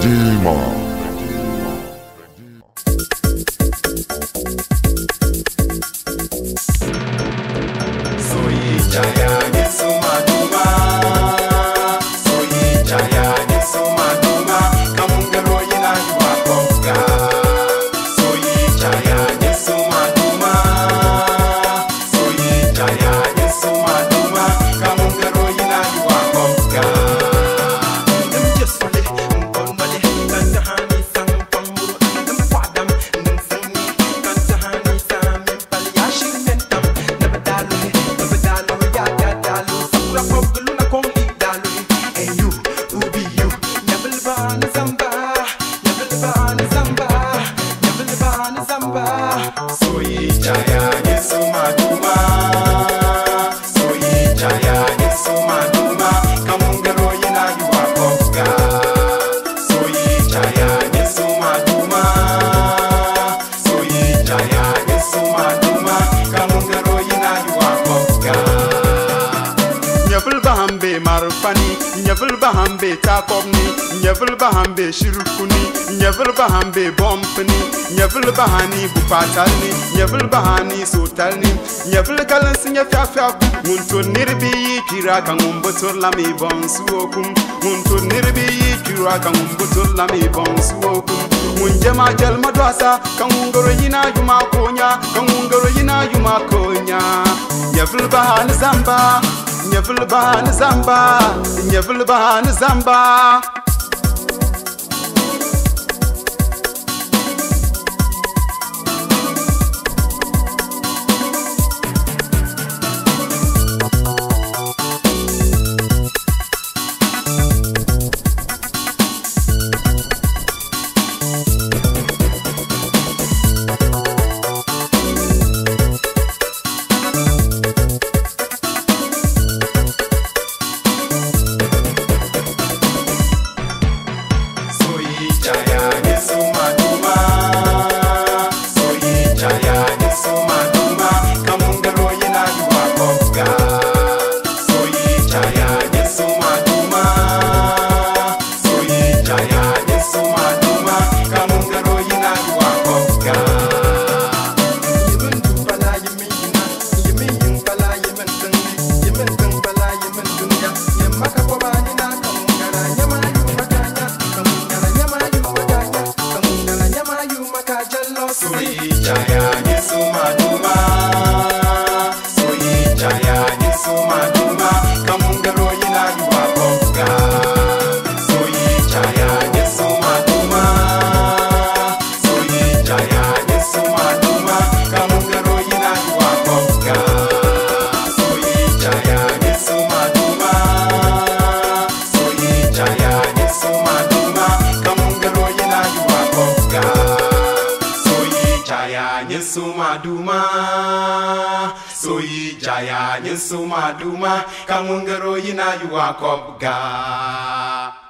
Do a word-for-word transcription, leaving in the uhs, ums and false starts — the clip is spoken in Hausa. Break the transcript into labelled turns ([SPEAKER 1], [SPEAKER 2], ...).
[SPEAKER 1] Redeemer.
[SPEAKER 2] Soy Jaya Yesu Maduma, Soy Jaya Yesu Maduma, Kamungaro yina yuwa koga. Soy Jaya Yesu Maduma, Soy Jaya Yesu Maduma, Kamungaro yina yuwa koga. Dem jesule mbonbale kantahani sang pamburu dem kwadam dem sangi kantahani sang pali yashi mentam nabadalu nabadalu ya dalu sakura poglu na kongi dalu hey you who be you never ban zamba never ban zamba never ban zamba. Soy Jaya Yesu Maduma, Soy Jaya Yesu Maduma, Kamungaro yina yuwa koga. Soy Jaya Yesu Maduma, Soy Jaya Yesu Maduma, Kamungaro yina yuwa koga.
[SPEAKER 3] Nyavul bahambe marfani, nyavul bahambe takobni, nyavul bahambe shirukuni, nyavul bahambe bompni, nyavul bahani bupatalni, nyavul bahani sotalni, nyavul kalansi nyafyafya, muntu nirbi kira kangumbutur lami bonsuokum, muntu nirbi kira kangumbutur lami bonsuokum. Munjama jalma dwasa, kangungoro yina yuma konya, kangungoro yina yuma konya, nyavul bahani zamba. Nyavul bahan zamba, nyavul bahan zamba.
[SPEAKER 2] Soy Jaya Yesu Maduma, Soy Jaya Yesu Maduma, Kamungaro yina yuwa koga. Soy Jaya Yesu Maduma, Soy Jaya Yesu Maduma, Kamungaro yina yuwa koga. Yemen dumbala yemen yina, yemen yimbala yemen dungi, yemen dungbala yemen dunya, yemaka koba yina kamungara yama yumakanya, kamungara yama yumakanya, kamungara yama yumakajallo. Soy Jaya Yesu Maduma, Soy Jaya Yesu Maduma, Kamungaro yina yuwa koga. Soy Jaya Yesu Maduma, Soy Jaya Yesu Maduma, Kamungaro yina yuwa koga. Soy Jaya Yesu Maduma, Soy Jaya Yesu Maduma, Kamungaro yina yuwa koga. Soy Jaya Yesu Maduma, Soy Jaya Yesu Maduma, Kamungaro yina yuwa koga.